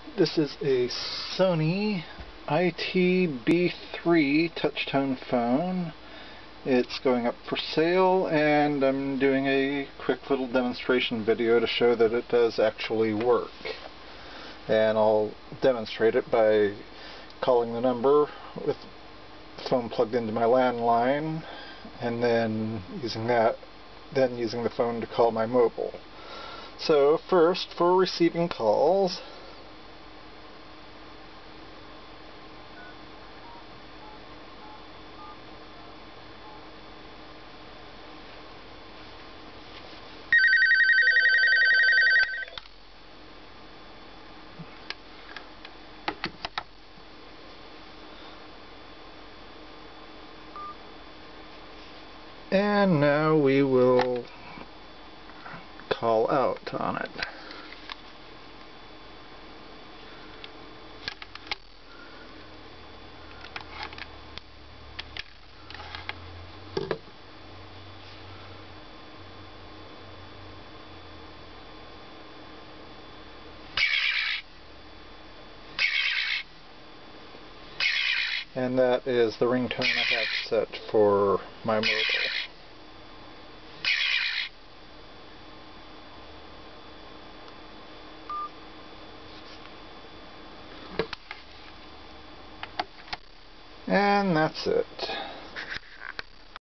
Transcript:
This is a Sony IT-B3 Touchtone phone. It's going up for sale, and I'm doing a quick little demonstration video to show that it does actually work. And I'll demonstrate it by calling the number with the phone plugged into my landline, and then using the phone to call my mobile. So first, for receiving calls, and now we will call out on it. And that is the ringtone I have set for my mobile. And that's it.